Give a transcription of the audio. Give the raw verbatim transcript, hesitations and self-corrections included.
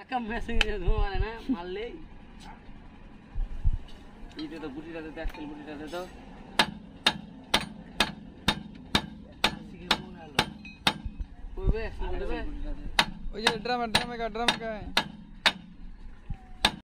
চাকা মেশিন দিয়ে ধোয়া মারে না মারলেই এইটা তো বুটিটাতে তো অ্যাক্সেল বুটিটাতে তো সিগে মোড়ালো করবে অ্যাক্সেল দেবে ওই যে ড্রামে ড্রামে কা ড্রামে কা